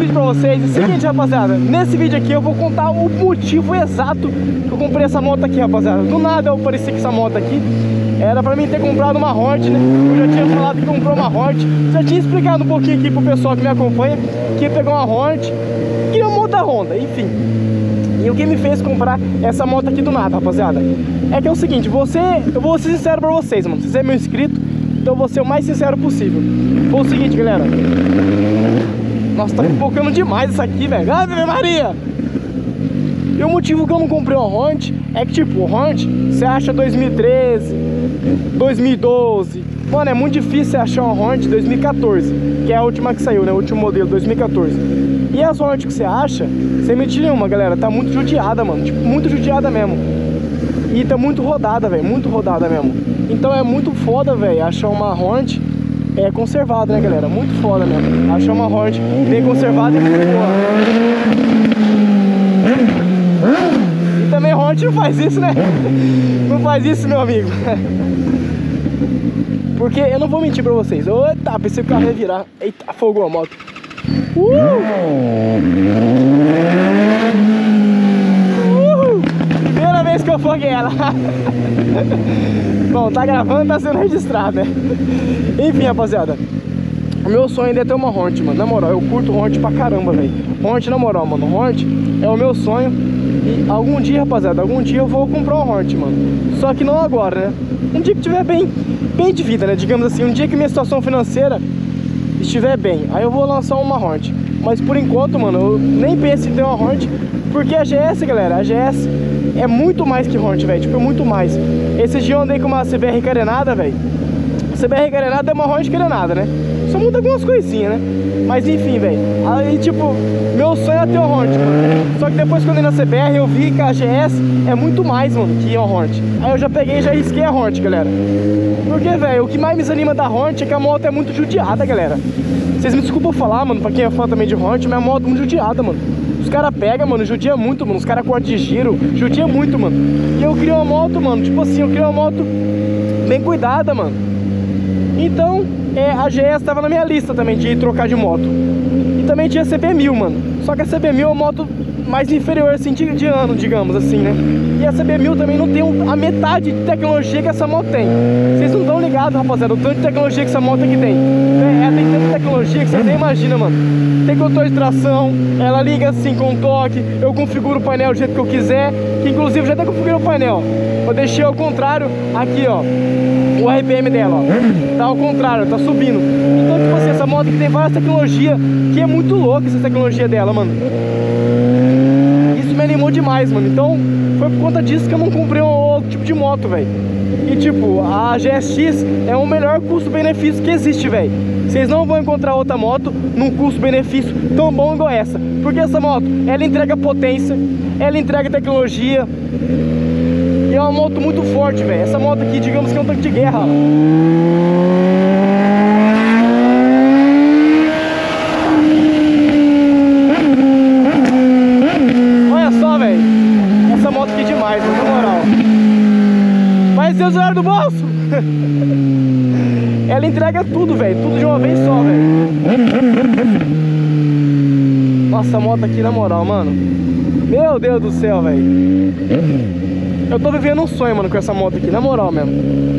vídeo pra vocês. E seguinte, rapaziada, nesse vídeo aqui eu vou contar o motivo exato que eu comprei essa moto aqui, rapaziada. Do nada eu apareci com essa moto aqui. Era pra mim ter comprado uma Hornet, né? Eu já tinha falado que comprou uma Hornet. Já tinha explicado um pouquinho aqui pro pessoal que me acompanha que ia pegar uma Hornet, queria uma moto da Honda, enfim. E o que me fez comprar essa moto aqui do nada, rapaziada, é que é o seguinte, eu vou ser sincero pra vocês, mano. Você é meu inscrito, então eu vou ser o mais sincero possível. Foi o seguinte, galera. Nossa, tá pipocando demais isso aqui, velho. Ave Maria! E o motivo que eu não comprei uma Hornet é que, tipo, Hornet, você acha 2013, 2012. Mano, é muito difícil você achar uma Hornet 2014, que é a última que saiu, né? O último modelo, 2014. E as Hornet que você acha, sem mentira nenhuma, galera, tá muito judiada, mano. Tipo, muito judiada mesmo. E tá muito rodada, velho. Muito rodada mesmo. Então é muito foda, velho, achar uma Hornet conservada, né, galera? Muito foda mesmo. Achar uma Hornet bem conservada e muito boa. E também Hornet não faz isso, né? Não faz isso, meu amigo. Porque eu não vou mentir pra vocês. Eita, pensei que o carro ia virar. Eita, afogou a moto. Primeira vez que eu afoguei ela. Bom, tá gravando, tá sendo registrado, né? Enfim, rapaziada, o meu sonho ainda é ter uma Hornet, mano. Na moral, eu curto Hornet pra caramba, velho. Hornet, na moral, mano. Hornet é o meu sonho. E algum dia, rapaziada, algum dia eu vou comprar uma Hornet, mano. Só que não agora, né? Um dia que tiver bem de vida, né? Digamos assim, um dia que minha situação financeira estiver bem, aí eu vou lançar uma Hornet. Mas por enquanto, mano, eu nem penso em ter uma Hornet, porque a GS, galera, a GS é muito mais que Hornet, velho. Tipo, é muito mais. Esses dias eu andei com uma CBR carenada, velho. CBR carenada é uma Hornet carenada, né? Só muda algumas coisinhas, né? Mas enfim, velho. Aí, tipo, meu sonho é ter uma Hornet, mano. Só que depois que eu andei na CBR, eu vi que a GS é muito mais, mano, que a Hornet. Aí eu já peguei e já risquei a Hornet, galera. Porque, velho, o que mais me desanima da Hornet é que a moto é muito judiada, galera. Vocês me desculpam falar, mano, pra quem é fã também de Hornet, mas a moto é muito judiada, mano. Os caras pegam, mano, judia muito, mano. Os caras cortam de giro, judia muito, mano. E eu queria uma moto, mano, tipo assim, eu queria uma moto bem cuidada, mano. Então, a GS tava na minha lista também de trocar de moto. E também tinha a CB1000, mano. Só que a CB1000 é uma moto mais inferior, assim, de ano, digamos assim, né? E a CB1000 também não tem a metade de tecnologia que essa moto tem. Vocês não estão ligados, rapaziada, o tanto de tecnologia que essa moto aqui tem. Tem tanta tecnologia que vocês nem imaginam, mano. Tem controle de tração, ela liga assim com um toque, eu configuro o painel do jeito que eu quiser, que inclusive já até configurei o painel. Eu deixei ao contrário aqui, ó, o RPM dela, ó, tá ao contrário, tá subindo. Então, tipo assim, essa moto aqui tem várias tecnologias, que é muito louca essa tecnologia dela, mano. Isso me animou demais, mano. Então, foi por conta disso que eu não comprei um outro tipo de moto, velho. E tipo, a GSX é o melhor custo-benefício que existe, velho. Vocês não vão encontrar outra moto num custo-benefício tão bom igual essa. Porque essa moto, ela entrega potência, ela entrega tecnologia. E é uma moto muito forte, velho. Essa moto aqui, digamos que é um tanque de guerra. Olha só, velho. Essa moto aqui é demais, mano, na moral. Vai ser o usuário do bolso. Ela entrega tudo, velho. Tudo de uma vez só, velho. Nossa, a moto aqui, na moral, mano. Meu Deus do céu, velho. Eu tô vivendo um sonho, mano, com essa moto aqui, na moral mesmo.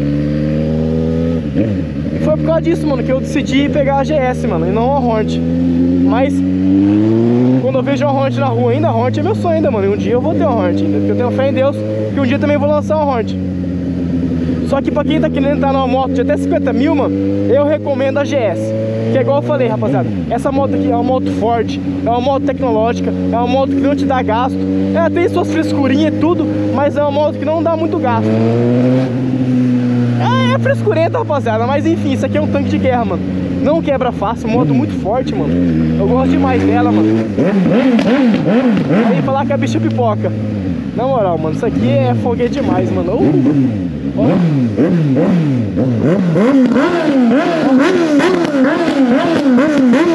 E foi por causa disso, mano, que eu decidi pegar a GS, mano, e não a Hornet. Mas quando eu vejo uma Hornet na rua ainda, a Hornet é meu sonho ainda, mano. E um dia eu vou ter uma Hornet ainda, porque eu tenho fé em Deus que um dia também vou lançar uma Hornet. Só que pra quem tá querendo entrar numa moto de até 50 mil, mano, eu recomendo a GS. Que é igual eu falei, rapaziada, essa moto aqui é uma moto forte, é uma moto tecnológica, é uma moto que não te dá gasto. Ela tem suas frescurinhas e tudo, mas é uma moto que não dá muito gasto. É frescurenta, rapaziada, mas enfim, isso aqui é um tanque de guerra, mano. Não quebra fácil, moto muito forte, mano. Eu gosto demais dela, mano. Aí falar que a bicha pipoca. Na moral, mano, isso aqui é foguete demais, mano.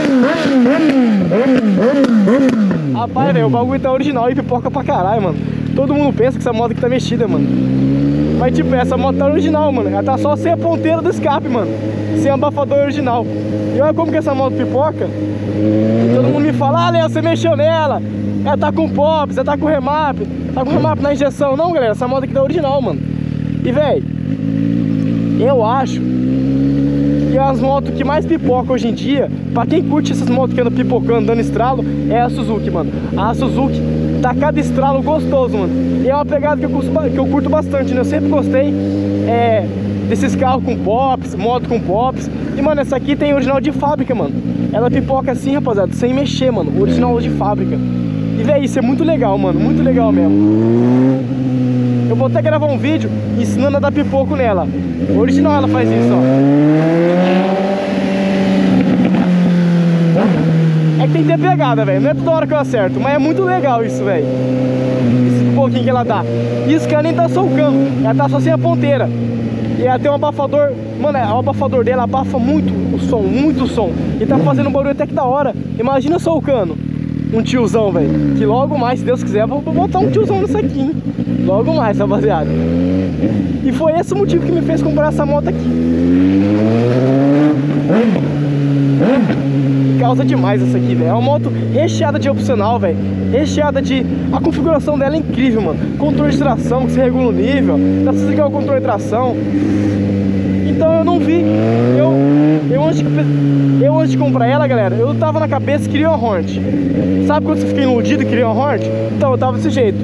Rapaz, velho, o bagulho tá original e pipoca pra caralho, mano. Todo mundo pensa que essa moto aqui tá mexida, mano. Mas tipo, essa moto tá original, mano. Ela tá só sem a ponteira do escape, mano. Sem abafador original. E olha como que essa moto pipoca. E todo mundo me fala, ah, Léo, você mexeu nela. Ela tá com pops, ela tá com remap. Tá com remap na injeção. Não, galera, essa moto aqui tá original, mano. E, velho, eu acho que as motos que mais pipoca hoje em dia, pra quem curte essas motos que andam pipocando, dando estralo, é a Suzuki, mano. A Suzuki dá cada estralo gostoso, mano. E é uma pegada que eu curto bastante, né? Eu sempre gostei desses carros com pops, moto com pops. E, mano, essa aqui tem original de fábrica, mano. Ela pipoca assim, rapaziada, sem mexer, mano. Original de fábrica. E, velho, isso é muito legal, mano. Muito legal mesmo. Eu vou até gravar um vídeo ensinando a dar pipoco nela. Original ela faz isso, ó. É que tem que ter pegada, velho. Não é toda hora que eu acerto, mas é muito legal isso, velho. Esse pipoquinho que ela dá. Isso que ela nem tá solcando. Ela tá só sem a ponteira. E ela tem um abafador. Mano, o abafador dela abafa muito o som, muito som. E tá fazendo um barulho até que da hora. Imagina solcando um tiozão, velho. Que logo mais, se Deus quiser, eu vou botar um tiozão nisso aqui, hein? Logo mais, rapaziada. E foi esse o motivo que me fez comprar essa moto aqui. Causa demais essa aqui, velho. É uma moto recheada de opcional, velho. Recheada de... A configuração dela é incrível, mano. Controle de tração, que você regula o nível. Dá pra você ligar o controle de tração. Então eu não vi. Eu antes de comprar ela, galera, eu tava na cabeça que queria uma Hornet. Sabe quando você fica iludido e queria uma Hornet? Então eu tava desse jeito.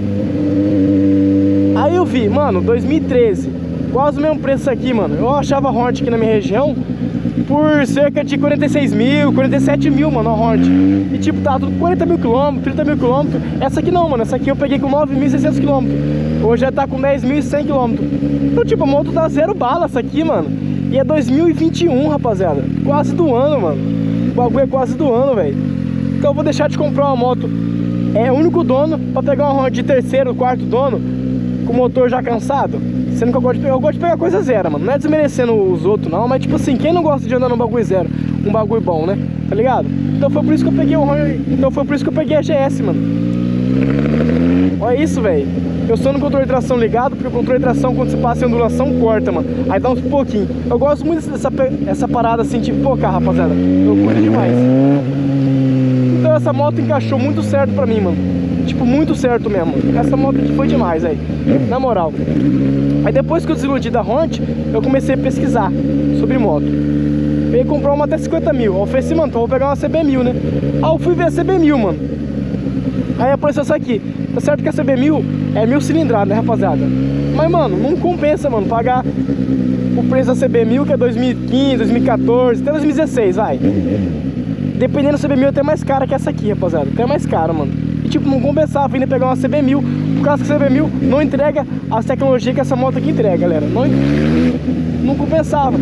Aí eu vi, mano, 2013, quase o mesmo preço aqui, mano. Eu achava a Hornet aqui na minha região por cerca de 46 mil, 47 mil, mano, a Hornet. E tipo, tá tudo 40 mil quilômetros, 30 mil quilômetros. Essa aqui não, mano, essa aqui eu peguei com 9.600 quilômetros. Hoje já tá com 10.100 quilômetros. Então tipo, a moto dá zero bala essa aqui, mano. E é 2021, rapaziada. Quase do ano, mano. O bagulho é quase do ano, velho. Então eu vou deixar de comprar uma moto. É o único dono pra pegar uma Hornet de terceiro, quarto dono, com o motor já cansado. Sendo que eu gosto de pegar coisa zero, mano. Não é desmerecendo os outros, não. Mas tipo assim, quem não gosta de andar num bagulho zero? Um bagulho bom, né? Tá ligado? Então foi por isso que eu peguei o Hornet. Então foi por isso que eu peguei a GS, mano. Olha isso, velho. Eu estou no controle de tração ligado, porque o controle de tração, quando você passa em ondulação, corta, mano. Aí dá uns pouquinho. Eu gosto muito dessa parada assim, tipo, pô, cara, rapaziada. Eu curto demais. Então essa moto encaixou muito certo pra mim, mano. Tipo, muito certo mesmo. Essa moto aqui foi demais, aí. Na moral. Aí depois que eu desiludi da Hornet, eu comecei a pesquisar sobre moto. Eu ia comprar uma até 50 mil. Eu falei assim, mano, então eu vou pegar uma CB1000, né? Aí eu fui ver a CB1000, mano. Aí apareceu essa aqui. Tá certo que a CB1000 é 1000 cilindrada, né, rapaziada? Mas, mano, não compensa, mano, pagar o preço da CB1000, que é 2015, 2014, até 2016, vai. Dependendo da CB1000, é até mais cara que essa aqui, rapaziada. Até mais cara, mano. E, tipo, não compensava ainda pegar uma CB1000, por causa que a CB1000 não entrega as tecnologias que essa moto aqui entrega, galera. Não compensava.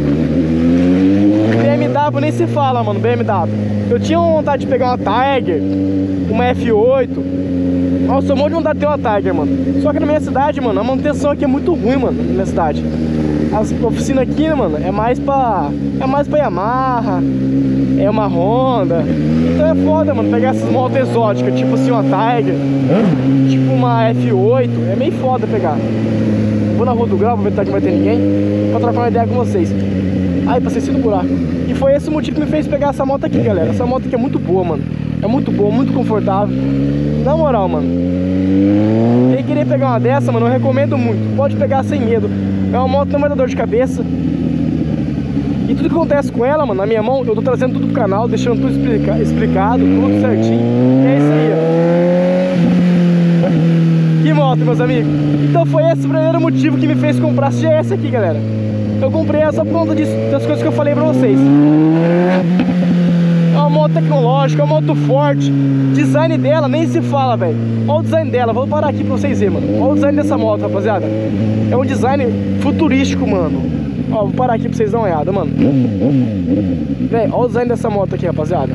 BMW nem se fala, mano, BMW. Eu tinha vontade de pegar uma Tiger, uma F8. Nossa, eu morro de vontade de ter uma Tiger, mano. Só que na minha cidade, mano, a manutenção aqui é muito ruim, mano, na minha cidade. As oficinas aqui, né, mano, é mais pra Yamaha, é uma Honda. Então é foda, mano, pegar essas motos exóticas, tipo assim, uma Tiger, tipo uma F8, é meio foda pegar. Vou na Rua do Grau, aproveitar que não vai ter ninguém, pra trocar uma ideia com vocês. Aí, passei no buraco. E foi esse o motivo que me fez pegar essa moto aqui, galera. Essa moto aqui é muito boa, mano. É muito boa, muito confortável. Na moral, mano, quem querer pegar uma dessa, mano, eu recomendo muito. Pode pegar sem medo. É uma moto que não vai dar dor de cabeça. E tudo que acontece com ela, mano, na minha mão, eu tô trazendo tudo pro canal, deixando tudo explicado, tudo certinho. E é isso aí, ó. Que moto, meus amigos. Então foi esse o primeiro motivo que me fez comprar essa GS aqui, galera. Eu comprei ela só por conta das coisas que eu falei pra vocês. É uma moto tecnológica, é uma moto forte. Design dela nem se fala, velho. Olha o design dela, vou parar aqui pra vocês verem, mano. Olha o design dessa moto, rapaziada. É um design futurístico, mano. Ó, vou parar aqui pra vocês dar uma olhada, mano. Velho, olha o design dessa moto aqui, rapaziada.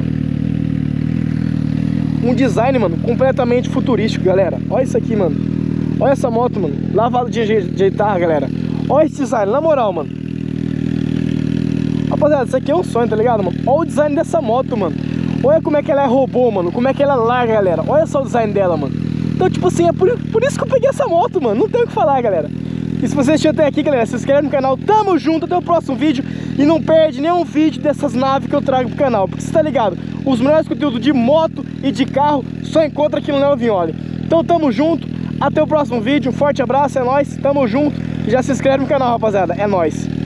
Um design, mano, completamente futurístico, galera. Olha isso aqui, mano. Olha essa moto, mano. Lavado de ajeitar, galera. Olha esse design, na moral, mano. Rapaziada, isso aqui é um sonho, tá ligado, mano? Olha o design dessa moto, mano. Olha como é que ela é robô, mano. Como é que ela larga, galera. Olha só o design dela, mano. Então, tipo assim, é por isso que eu peguei essa moto, mano. Não tem o que falar, galera. E se você assistiu até aqui, galera, se inscreve no canal. Tamo junto, até o próximo vídeo. E não perde nenhum vídeo dessas naves que eu trago pro canal. Porque você tá ligado, os melhores conteúdos de moto e de carro só encontra aqui no Léo Vignoli. Então tamo junto, até o próximo vídeo. Um forte abraço, é nóis, tamo junto. E já se inscreve no canal, rapaziada, é nóis.